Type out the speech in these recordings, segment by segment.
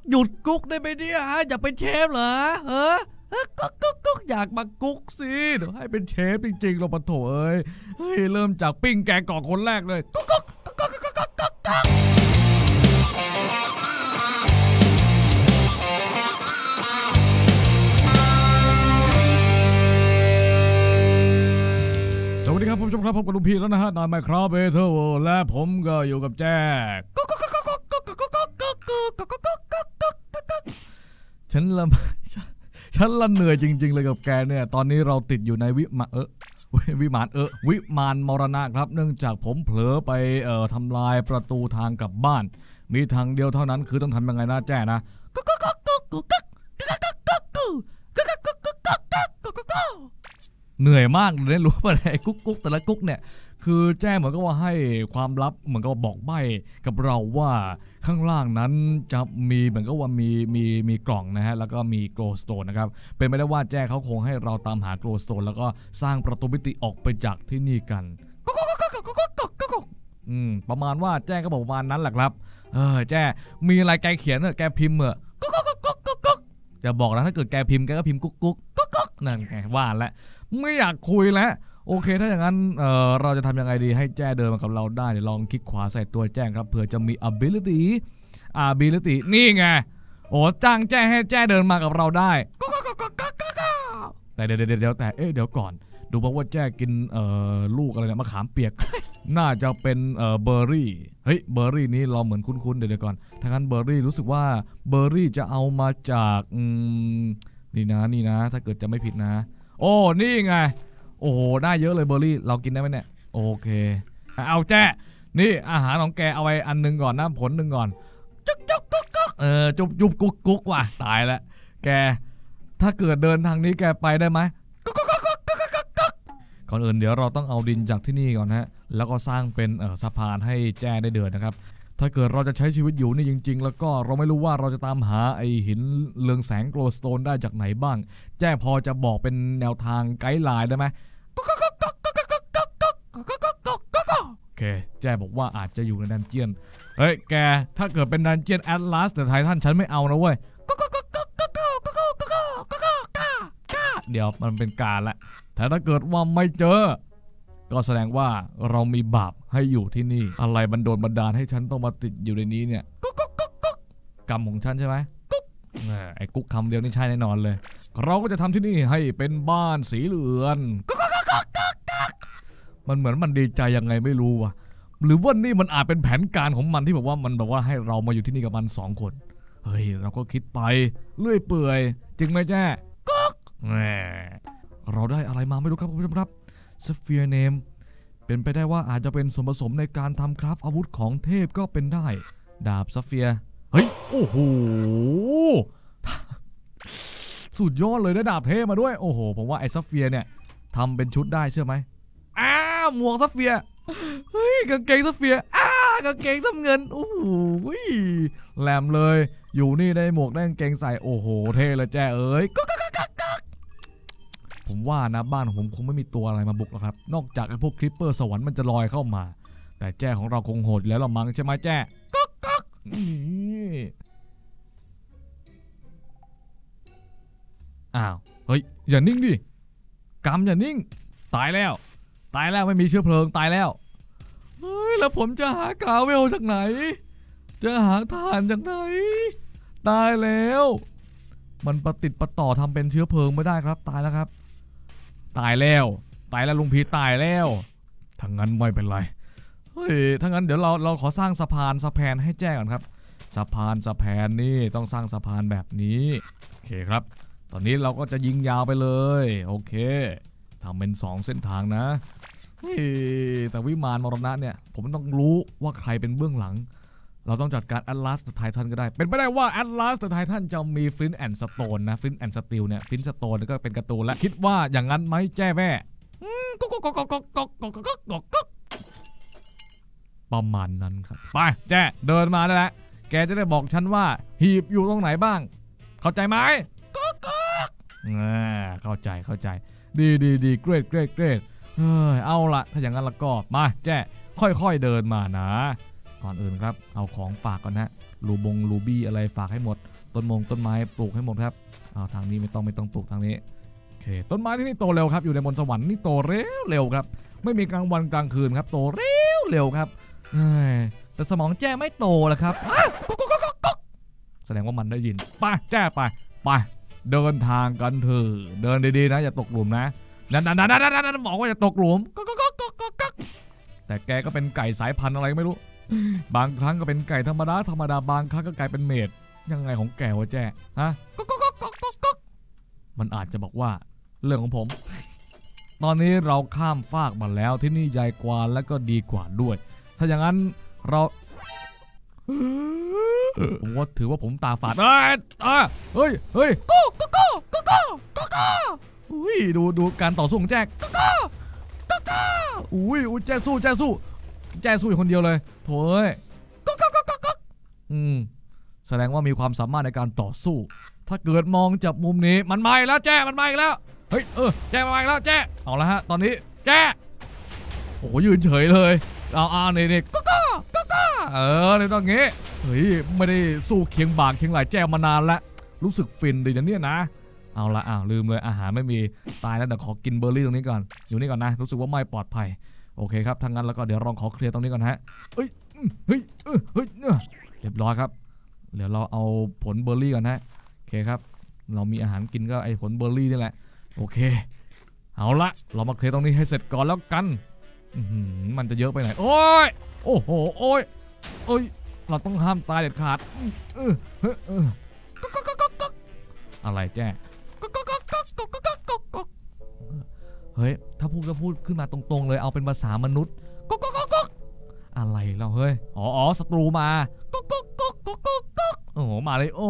หยุดกุ๊กได้ไหมเนี่ยฮะอยากเป็นเชฟเหรอกุ๊กอยากมากุ๊กสิเดี๋ยวให้เป็นเชฟจริงๆเราปะโถเอ้ยเริ่มจากปิ้งแกงกอกคนแรกเลยกุ๊กสวัสดีครับผมชมครับพบกับลุงพีแล้วนะฮะนายไมค์ครับเบเทอร์และผมก็อยู่กับแจ๊กฉันละเหนื่อยจริงๆเลยกับแกเนี่ยตอนนี้เราติดอยู่ในวิมานมรณะครับเนื่องจากผมเผลอไปทำลายประตูทางกลับบ้านมีทางเดียวเท่านั้นคือต้องทำยังไงนะแจ๊นะเหนื่อยมากเลยรู้ป่ะไอ้กุ๊กแต่ละกุ๊กเนี่ยคือแจ้เหมือนกับว่าให้ความลับเหมือนกับบอกใบ้กับเราว่าข้างล่างนั้นจะมีเหมือนกับว่ามีกล่องนะฮะแล้วก็มีโกลสโตนนะครับเป็นไปได้ว่าแจ้เขาคงให้เราตามหาโกลสโตนแล้วก็สร้างประตูมิติออกไปจากที่นี่กันประมาณว่าแจ้ก็บอกประมาณนั้นแหละครับแจ้มีอะไรแกเขียนแกพิมพ์จะบอกนะถ้าเกิดแกพิมพ์แกก็พิมพ์กุ๊กนั่นไงว่าแล้วไม่อยากคุยแล้วโอเคถ้าอย่างนั้นเราจะทำยังไงดีให้แจ้เดินมากับเราได้เดี๋ยวลองคลิกขวาใส่ตัวแจ้ครับเผื่อจะมี ability นี่ไงโอ้จ้างแจ้ให้แจ้เดินมากับเราได้แต่เดี๋ยวก่อนดูว่าแจ้กินลูกอะไรเนี่ยมะขามเปียก น่าจะเป็นเบอร์รี่เฮ้ยเบอร์รี่นี้เราเหมือนคุ้นๆเดี๋ยวก่อนถ้างั้นเบอร์รี่รู้สึกว่าเบอร์รี่จะเอามาจากนี่นะถ้าเกิดจะไม่ผิดนะโอ้นี่ไงโอ้โหได้เยอะเลยเบอร์รี่เรากินได้ไหมเนี่ยโอเคเอาแจ้นี่อาหารของแกเอาไว้อันนึงก่อนนะผลหนึ่งก่อนจุ๊บจุ๊บกุ๊กว่ะตายแล้วแกถ้าเกิดเดินทางนี้แกไปได้ไหมก่อนอื่นเดี๋ยวเราต้องเอาดินจากที่นี่ก่อนนะแล้วก็สร้างเป็นสะพานให้แจ้ได้เดินนะครับถ้าเกิดเราจะใช้ชีวิตอยู่นี่จริงๆแล้วก็เราไม่รู้ว่าเราจะตามหาไอหินเรืองแสงโกลสโตนได้จากไหนบ้างแจ้พอจะบอกเป็นแนวทางไกด์ไลน์ได้ไหมโอเคแจ้บอกว่าอาจจะอยู่ในดันเจียนเฮ้ยแกถ้าเกิดเป็นดันเจียนแอตลาสแต่ไททันฉันไม่เอานะเว้ยเดี๋ยวมันเป็นการละแต่ถ้าเกิดว่าไม่เจอก็แสดงว่าเรามีบาปให้อยู่ที่นี่อะไรบันดลบันดาลให้ฉันต้องมาติดอยู่ในนี้เนี่ยกรรมของฉันใช่ไหมไอ้กุ๊กคำเดียวนี่ใช่แน่นอนเลยเราก็จะทำที่นี่ให้เป็นบ้านสีเหลืองมันเหมือนมันดีใจยังไงไม่รู้ว่ะหรือว่านี่มันอาจเป็นแผนการของมันที่แบบว่ามันแบบว่าให้เรามาอยู่ที่นี่กับมัน2 คนเฮ้ยเราก็คิดไปเลื่อยเปื่อยจริงไหมแจ้เราได้อะไรมาไม่รู้ครับคุณผู้ชมครับSphere Name เป็นไปได้ว่าอาจจะเป็นส่วนผสมในการทำคราฟอาวุธของเทพก็เป็นได้ดาบซัฟเฟียเฮ้ยโอ้โหสุดยอดเลยได้ดาบเทพมาด้วยโอ้โหผมว่าไอ้ซัฟเฟียเนี่ยทำเป็นชุดได้เชื่อไหมหมวกซัฟเฟียเฮ้ยกางเกงซัฟเฟียกางเกงน้ำเงินโอ้โหแหลมเลยอยู่นี่ได้หมวกได้กางเกงใส่โอ้โหเท่เลยแจ้เอ้ยผมว่านะบ้านของผมคงไม่มีตัวอะไรมาบุกหรอกครับนอกจากไอ้พวกคริปเปอร์สวรรค์มันจะลอยเข้ามาแต่แจ้ของเราคงโหดแล้วหรอมั้งใช่ไหมแจ้ก๊อกอ้าวเฮ้ยอย่านิ่งดิกำอย่านิ่งตายแล้วไม่มีเชื้อเพลิงตายแล้วเฮ้ยแล้วผมจะหากาเวลจากไหนจะหาถ่านจากไหนตายแล้วมันประติดประต่อทำเป็นเชื้อเพลิงไม่ได้ครับตายแล้วครับตายแล้วลุงพีตายแล้วถ้างั้นไม่เป็นไรเฮ้ยถ้างั้นเดี๋ยวเราขอสร้างสะพานให้แจ้ก่อนครับสะพานนี่ต้องสร้างสะพานแบบนี้โอเคครับตอนนี้เราก็จะยิงยาวไปเลยโอเคทำเป็น2 เส้นทางนะแต่วิมานมรณะเนี่ยผมต้องรู้ว่าใครเป็นเบื้องหลังเราต้องจัดการแอตลาสไททันก็ได้เป็นไปได้ว่าแอตลาสไททันจะมีฟลินต์แอนด์สโตนนะฟลินต์แอนด์สตีลเนี่ยฟลินต์สโตนก็เป็นการ์ตูนแล้วคิดว่าอย่างนั้นไหมแจ้แม่ประมาณนั้นครับไปแจ้เดินมาได้แล้วแกจะได้บอกฉันว่าหีบอยู่ตรงไหนบ้างเข้าใจไหมเข้าใจดีเกรดเอาละถ้าอย่างนั้นแล้วก็มาแจ้ค่อยๆเดินมานะก่อนอื่นครับเอาของฝากก่อนนะลูบี้อะไรฝากให้หมดต้นไม้ปลูกให้หมดครับทางนี้ไม่ต้องปลูกทางนี้โอเคต้นไม้ที่นี่โตเร็วครับอยู่ในบนสวรรค์นี่โตเร็วครับไม่มีกลางวันกลางคืนครับโตเร็วครับแต่สมองแจ้ไม่โตแล้วครับแสดงว่ามันได้ยินไปแจ้ไปเดินทางกันเถอะเดินดีๆนะอย่าตกหลุมนะนั่นบอกว่าอย่าตกหลุมแต่แกก็เป็นไก่สายพันธุ์อะไรไม่รู้บางครั้งก็เป็นไก่ธรรมดาบางครั้งก็กลายเป็นเมดยังไงของแกวะแจ้ฮะมันอาจจะบอกว่าเรื่องของผมตอนนี้เราข้ามฟากมาแล้วที่นี่ใหญ่กว่าและก็ดีกว่าด้วยถ้าอย่างนั้นเราผมว่าถือว่าผมตาฝาดเฮ้ยอุ้ยดูการต่อสู้ของแจ็คอุ้ยแจ็คสู้อยู่คนเดียวเลยโถ่แสดงว่ามีความสามารถในการต่อสู้ถ้าเกิดมองจากมุมนี้มันมาอีกแล้วแจ้มันมาอีกแล้วเฮ้ยแจ้มาอีกแล้วแจ้เอาละฮะตอนนี้แจ้โอ้โหยืนเฉยเลยนี่นี่ต้องงี้เฮ้ยไม่ได้สู้เคียงบ่าเคียงไหลแจ้มานานแล้วรู้สึกฟินดีนะเนี่ยนะเอาละลืมเลยอาหารไม่มีตายแล้วเดี๋ยวขอกินเบอร์รี่ตรงนี้ก่อนอยู่นี่ก่อนนะรู้สึกว่าไม่ปลอดภัยโอเคครับทั้งนั้นแล้วก็เดี๋ยวลองขอเคลียร์ตรงนี้ก่อนฮะเฮ้ยเรียบร้อยครับเดี๋ยวเราเอาผลเบอร์รี่ก่อนนะโอเคครับเรามีอาหารกินก็ไอผลเบอร์รี่นี่แหละโอเคเอาละเรามาเคลียร์ตรงนี้ให้เสร็จก่อนแล้วกันมันจะเยอะไปไหนโอ้ยโอ้โหโอ้ยเราต้องห้ามตายเด็ดขาดอะไรแจ้เฮ้ยถ้าพูดขึ้นมาตรงๆเลยเอาเป็นภาษามนุษย์อะไรเราเฮ้ยอ๋อศัตรูมาโอ้โหมาเลยโอ้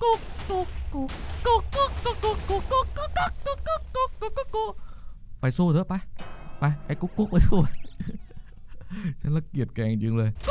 ไปสู้เถอะไปไอ้กุ๊กไปสู้ฉันละเกียดแกจริงเลย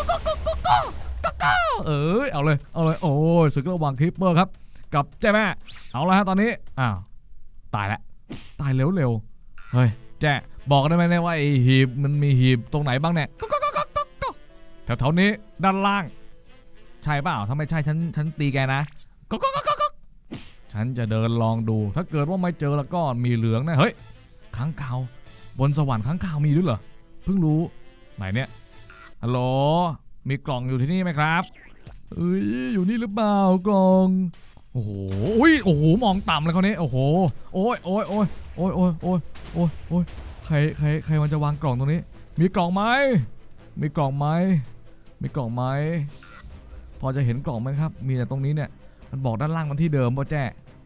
เอาเลยโอ้ยศึกระหว่างคลิปเปอร์ครับกับแจ้แม่เอาละฮะตอนนี้ตายแล้วตายเร็วเฮ้ยแจ้บอกได้ไหมเนี่ยว่าไอหีบมันมีหีบตรงไหนบ้างเนี่ยแถวนี้ด้านล่างใช่เปล่าถ้าไม่ใช่ฉันตีแกนะฉันจะเดินลองดูถ้าเกิดว่าไม่เจอแล้วก็มีเหลืองนะเฮ้ยค้างคาวบนสวรรค์ค้างคาวมีด้วยเหรอเพิ่งรู้ไหนเนี่ยฮัลโหลมีกล่องอยู่ที่นี่ไหมครับอยู่นี่หรือเปล่ากล่องโอ้โหมองต่ำเลยเขานี้โอ้โหโอ้ยใครมันจะวางกล่องตรงนี้มีกล่องไหมพอจะเห็นกล่องไหมครับมีแต่ตรงนี้เนี่ยมันบอกด้านล่างมันที่เดิมป่ะแจ้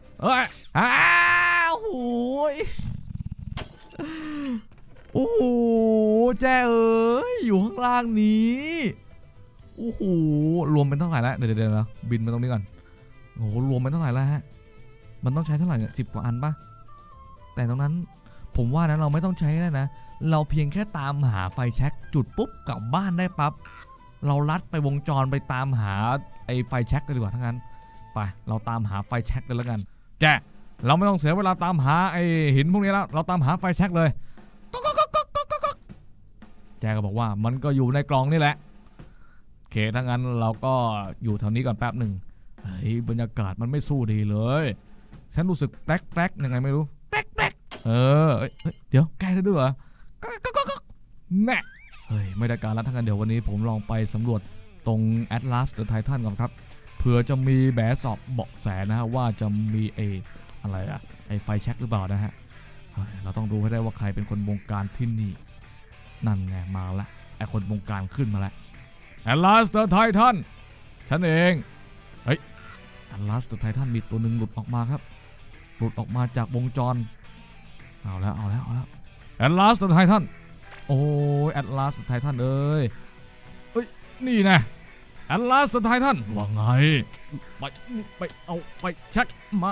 โอ้โหแจ้อยู่ข้างล่างนี้โอ้โหรวมเป็นเท่าไหร่แล้วเดี๋ยวนะบินมาตรงนี้ก่อนโอ้โหรวมเป็นเท่าไหร่แล้วฮะมันต้องใช้เท่าไหร่เนี่ย10 กว่าอันป่ะแต่ตรงนั้นผมว่านะเราไม่ต้องใช้แล้วนะเราเพียงแค่ตามหาไฟแช็กจุดปุ๊บกลับบ้านได้ปั๊บเราลัดไปวงจรไปตามหาไอ้ไฟแช็กกันดีกว่าทั้งนั้นไปเราตามหาไฟแช็กกันแล้วกันแจ้เราไม่ต้องเสียเวลาตามหาไอ้หินพวกนี้แล้วเราตามหาไฟแช็กเลยแจ้ก็บอกว่ามันก็อยู่ในกล่องนี่แหละโอเคถ้างั้นเราก็อยู่แถวนี้ก่อนแป๊บหนึ่งเฮ้ยบรรยากาศมันไม่สู้ดีเลยฉันรู้สึกแปลกยังไงไม่รู้แปลกเดี๋ยวแกได้ด้วยเหรอแม่เฮ้ยไม่ได้การแล้วทั้งนั้นเดี๋ยววันนี้ผมลองไปสำรวจตรง Atlas the Titan ก่อนครับเผื่อจะมีแบะสอบเบาะแสนะฮะว่าจะมีอะไรไอไฟแช็กหรือเปล่านะฮะเราต้องดูให้ได้ว่าใครเป็นคนบงการที่นี่นั่นไงมาละไอคนบงการขึ้นมาแล้ว Atlas the Titan ฉันเองเฮ้ย Atlas the Titan มีตัวหนึ่งหลุดออกมาครับหลุดออกมาจากวงจรเอาแล้ว Atlas the Titan โอ้ย Atlas the Titan เอ้ยนี่นะ Atlas the Titan ว่าไงไปเอาไฟแช็กมา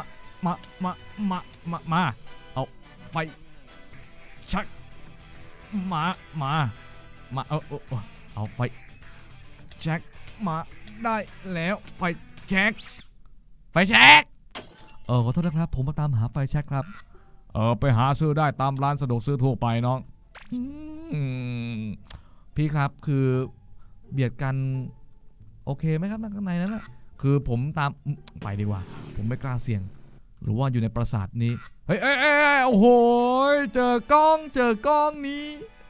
เอาไฟแช็กมาเอาไฟแช็กมาได้แล้วไฟแช็กขอโทษนะครับผมมาตามหาไฟแช็กครับไปหาซื้อได้ตามร้านสะดวกซื้อทั่วไปน้องพี่ครับคือเบียดกันโอเคไหมครับข้างในนั้นนะคือผมตามไปดีกว่าผมไม่กล้าเสี่ยงหรือว่าอยู่ในปราสาทนี้เฮ้ยโอ้โหเจอกล้องนี้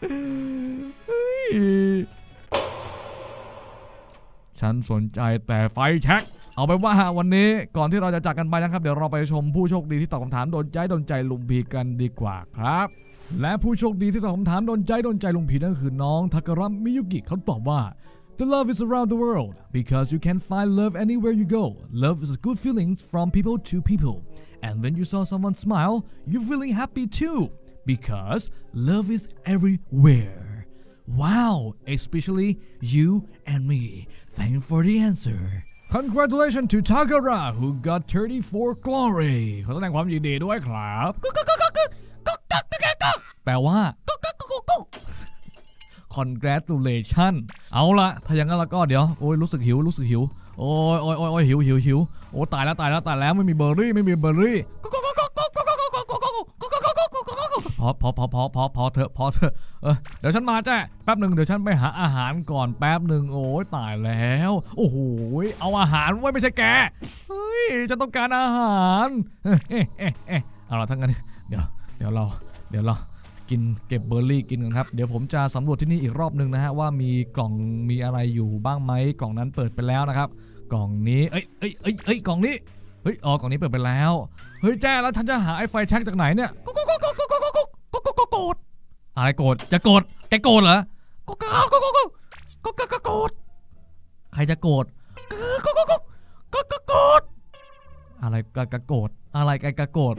ฉันสนใจแต่ไฟแช็กเอาไปว่าวันนี้ก่อนที่เราจะจากกันไปนะครับเดี๋ยวเราไปชมผู้โชคดีที่ตอบคำถามโดนใจลุงพีกันดีกว่าครับและผู้โชคดีที่ตอบคำถามโดนใจลุงพีนั่นคือน้องทาการะมิยุกิเขาตอบว่า The love is around the world because you can find love anywhere you go. Love is good feelings from people to people. And when you saw someone smile, you're feeling happy too because love is everywhere. Wow, especially you and me. Thank you for the answer. Congratulations to Takara who got 34 glory. ขอแสดงความยินดีด้วยครับแปลว่าCongratulation เอาละถ้าอย่างนั้นแล้วก็เดี๋ยวโอ้ยรู้สึกหิวโอ้ยหิวโอ้ตายแล้วไม่มีเบอร์รี่พอเถอะเดี๋ยวฉันมาแจ้แป๊บหนึ่งเดี๋ยวฉันไปหาอาหารก่อนแป๊บหนึ่งโอ้ยตายแล้วโอ้โหเอาอาหารไว้ไม่ใช่แกเฮ้ยฉันต้องการอาหารเอาละทั้งนั้นเดี๋ยวเรากินเก็บเบอร์รี่กินกันครับเดี๋ยวผมจะสำรวจที่นี่อีกรอบนึงนะฮะว่ามีกล่องมีอะไรอยู่บ้างไหมกล่องนั้นเปิดไปแล้วนะครับกล่องนี้เอ้ยกล่องนี้เฮ้ยกล่องนี้เปิดไปแล้วเฮ้ยแจ้แล้วฉันจะหาไอ้ไฟแช็กจากไหนเนี่ยโกรธอะไรโกรธจะโกรธแกโกรธเหรอโกรธใครจะโกรธอะไรกะโกรธอะไรกะโกรธ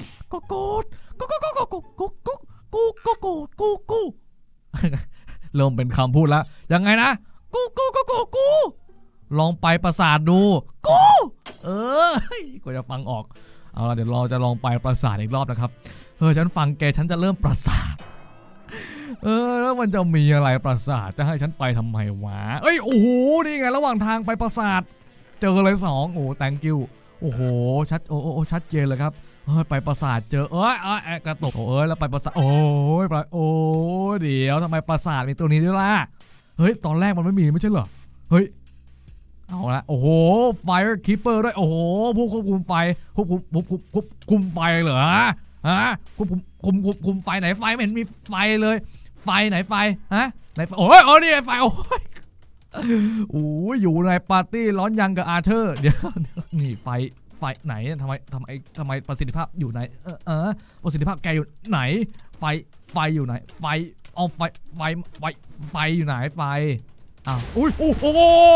กูเริ่มเป็นคำพูดแล้วยังไงนะกูลองไปปราสาทดูกูก็จะฟังออกเอาละเดี๋ยวเราจะลองไปปราสาทอีกรอบนะครับฉันฟังแกฉันจะเริ่มปราสาทแล้วมันจะมีอะไรปราสาทจะให้ฉันไปทำไมวะโอ้โหนี่ไงระหว่างทางไปปราสาทเจอเลย2โอ้ thank you โอ้โหชัดเจนเลยครับไปปราสาทเจอกระตุกแล้วไปปราสาทโอ้เดี๋ยวทำไมปราสาทมีตัวนี้ด้วยล่ะเฮ้ยตอนแรกมันไม่มีไม่ใช่เหรอเฮ้ยเอาละโอ้โห Fire Keeper ด้วยโอ้โหผู้ควบคุมไฟควบคุมไฟเหรอฮะควบคุมไฟไหนไฟไม่เห็นมีไฟเลยไฟไหนไฟฮะไหนไฟโอ้ยนี่ไฟโอ้ยอยู่ในปาร์ตี้ร้อนยังกับอาร์เธอร์เดี๋ยวนี่ไฟไหนทำไมประสิทธิภาพอยู่ไหนประสิทธิภาพแกอยู่ไหนไฟอยู่ไหนไฟเอาไฟอยู่ไหนไฟอ้าวอุ้ยโอ้โห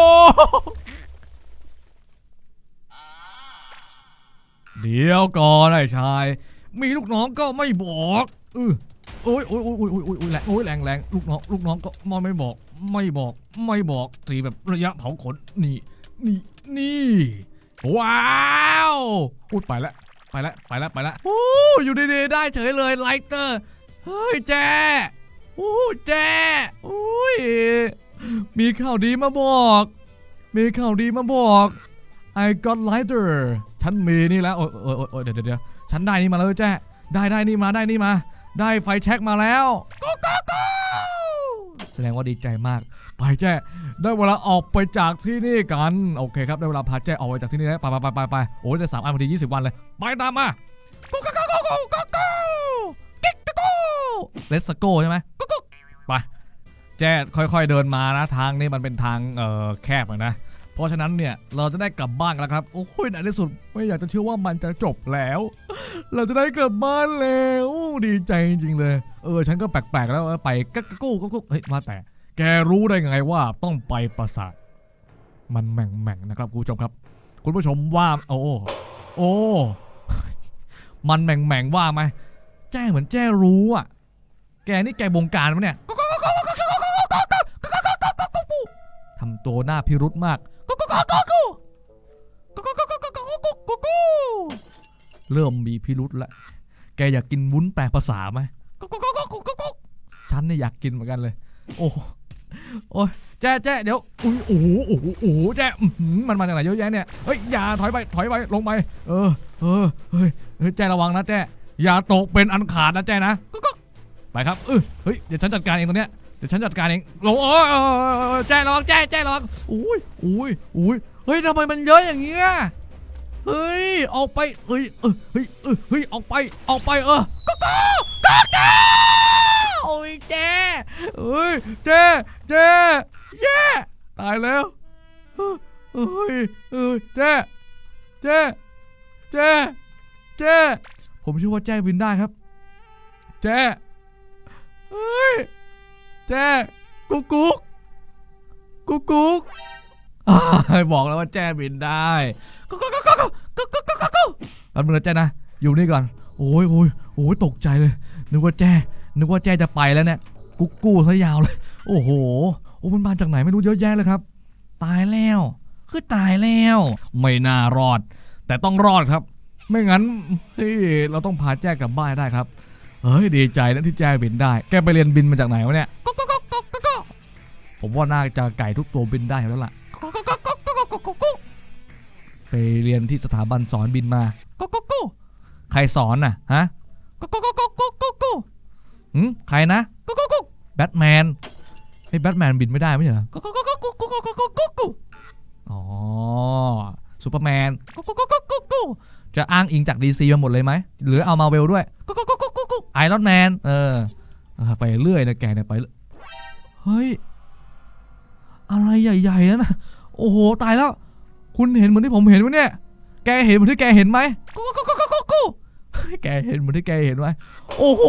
เดี๋ยวก่อนไอ้ชายมีลูกน้องก็ไม่บอกโอ้ยแรงลูกน้องก็ไม่บอกสีแบบระยะเผาขนนี่ว้าวไปแล้วโอ้อยู่ดีๆได้เฉยเลยไลเตอร์เฮ้ยแจ้โอ้ยมีข่าวดีมาบอกI got lighter ฉันมีนี่แล้วโอ้ยเดี๋ยวฉันได้นี่มาแล้วแจ้ได้นี่มาได้ไฟแช็กมาแล้วแสดงว่าดีใจมากไปแจ้ได้เวลาออกไปจากที่นี่กันโอเคครับได้เวลาพาแจ้ออกไปจากที่นี่แล้วไปโอ้ยได้3 อันพอดี20 วันเลยไปตามมาLet's go ใช่ไหมไปแจ้ค่อยๆเดินมานะทางนี้มันเป็นทางแคบนะเพราะฉะนั้นเนี่ยเราจะได้กลับบ้านแล้วครับโอ้ยในที่สุดไม่อยากจะเชื่อว่ามันจะจบแล้วเราจะได้กลับบ้านแล้วดีใจจริงๆเลยฉันก็แปลกๆแล้วไปกู้เฮ้ยว่าแต่แกรู้ได้ไงว่าต้องไปปราสาทมันแหม่งนะครับคุณผู้ชมครับคุณผู้ชมว่าโอ้มันแหม่งว่าไหมแจ้เหมือนแจ้รู้อ่ะแกนี่แกบงการมั้ยเนี่ยทำตัวหน้าพิรุธมากเริ่มมีพิรุธแล้วแกอยากกินวุ้นแปลภาษาไหมฉันเนี่ยอยากกินเหมือนกันเลยโอ้ยแจ้เดี๋ยวโอ้โหแจ้มันมาจากไหนเยอะแยะเนี่ยเฮ้ยอย่าถอยไปลงไปเฮ้ยแจ้ระวังนะแจ้อย่าตกเป็นอันขาดนะแจ้นะไปครับเฮ้ยเดี๋ยวฉันจัดการเองตรงเนี้ยเดี๋ยวฉันจัดการเองโอ้ยแจ้ระวังแจ้ระวังอุ้ยเฮ้ยทำไมมันเยอะอย่างเงี้ยเฮ้ยออกไปเฮ้ยออกไปก็โอ้ยแจ้เฮ้ยแจ้ตายแล้วเฮ้ยแจ้ผมเชื่อว่าแจ้บินได้ครับแจ้เฮ้ยแจ้กุ๊กบอกแล้วว่าแจ้บินได้กุ๊กแป๊บนึงนะแจ้นะอยู่นี่ก่อนโอ้ยตกใจเลยนึกว่าแจ้จะไปแล้วเนี่ยกุ๊กซะยาวเลยโอ้โหมันมาจากไหนไม่รู้เยอะแยะเลยครับตายแล้วคือตายแล้วไม่น่ารอดแต่ต้องรอดครับไม่งั้นเราต้องพาแจ้กลับบ้านได้ครับเฮ้ยดีใจนะที่แจ้บินได้แกไปเรียนบินมาจากไหนวะเนี่ยผมว่าน่าจะไก่ทุกตัวบินได้แล้วล่ะไปเรียนที่สถาบันสอนบินมาใครสอนน่ะฮะใครนะแบทแมนไอ้แบทแมนบินไม่ได้ไม่ใช่เหรออ๋อซูเปอร์แมนจะอ้างอิงจากดีซีมาหมดเลยไหมหรือเอามาเวลด้วยไอรอนแมนไปเรื่อยนะแกเนี่ยไปเฮ้ยอะไรใหญ่ๆนะโอ้โหตายแล้วคุณเห็นเหมือนที่ผมเห็นไหมเนี่ยแกเห็นเหมือนที่แกเห็นไหมแกเห็นเหมือนที่แกเห็นไหมโอ้โห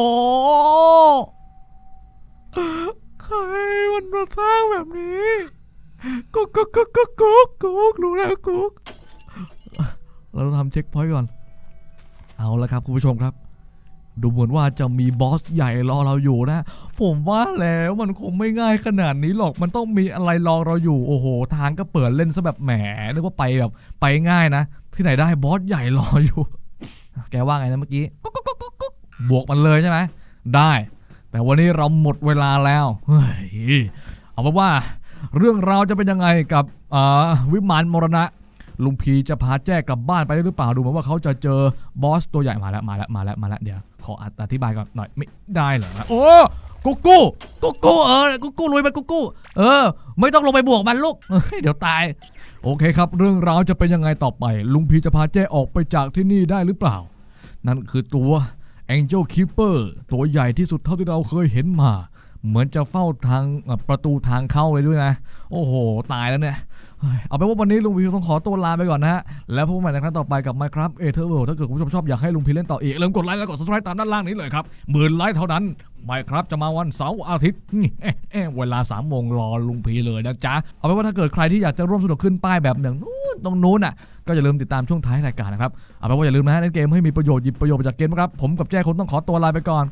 ใครมันมาสร้างแบบนี้กุ๊กรู้แล้วกุ๊กเราทำเช็คพอยต์ก่อนเอาละครับคุณผู้ชมครับดูเหมือนว่าจะมีบอสใหญ่รอเราอยู่นะผมว่าแล้วมันคงไม่ง่ายขนาดนี้หรอกมันต้องมีอะไรรอเราอยู่โอ้โหทางก็เปิดเล่นซะแบบแหมนึกว่าไปง่ายนะที่ไหนได้บอสใหญ่รออยู่แกว่าไงนะเมื่อกี้บวกมันเลยใช่ไหมได้แต่วันนี้เราหมดเวลาแล้วเฮ้ยเอาเป็นว่าเรื่องราวจะเป็นยังไงกับวิมานมรณะลุงพีจะพาแจ้กลับบ้านไปได้หรือเปล่าดูเหมือนว่าเขาจะเจอบอสตัวใหญ่มาแล้วเดี๋ยวขออธิบายก่อนหน่อยไม่ได้เหรอโอ้กุ๊กกุ๊กลุยไปกุ๊กไม่ต้องลงไปบวกมันลูกเดี๋ยวตายโอเคครับเรื่องราวจะเป็นยังไงต่อไปลุงพีจะพาแจ้ออกไปจากที่นี่ได้หรือเปล่านั่นคือตัว Angel Keeper ตัวใหญ่ที่สุดเท่าที่เราเคยเห็นมาเหมือนจะเฝ้าทางประตูทางเข้าเลยด้วยนะโอ้โหตายแล้วเนี่ยเอาเป็นว่าวันนี้ลุงพีต้องขอตัวลาไปก่อนนะฮะแล้วพบกันใหม่ในครั้งต่อไปกับ Minecraft Etherworld ถ้าเกิดคุณผู้ชมชอบอยากให้ลุงพีเล่นต่ออีกอย่าลืมกดไลค์และกด Subscribe ตามด้านล่างนี้เลยครับ10,000 ไลค์เท่านั้น Minecraft จะมาวันเสาร์อาทิตย์เวลา 3 โมงรอลุงพีเลยนะจ๊ะเอาเป็นว่าถ้าเกิดใครที่อยากจะร่วมสนุกขึ้นป้ายแบบหนึ่งตรงนู้นน่ะก็อย่าลืมติดตามช่วงท้ายรายการนะครับเอาเป็นว่าอย่าลืมนะฮะเล่นเกมให้มีประโยชน์หยิบประโยชน์จากเกมนะครับผมกับแจ้คนต้องขอตัวลาไปก่อน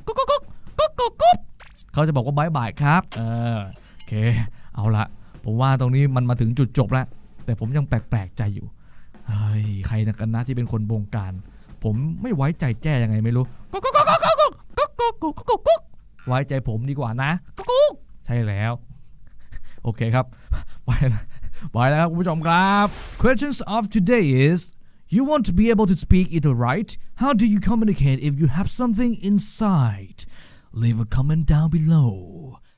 เขาจะบอกว่าบายบายครับโอเคเอาละผมว่าตรงนี้มันมาถึงจุดจบแล้วแต่ผมยังแปลกใจอยู่เฮ้ยใครนะกันนะที่เป็นคนบงการผมไม่ไว้ใจแจ้ยังไงไม่รู้ไว้ใจผมดีกว่านะใช่แล้วโอเคครับไปแล้วครับคุณผู้ชมครับ Questions of today is you want to be able to speak it right how do you communicate if you have something inside leave a comment down below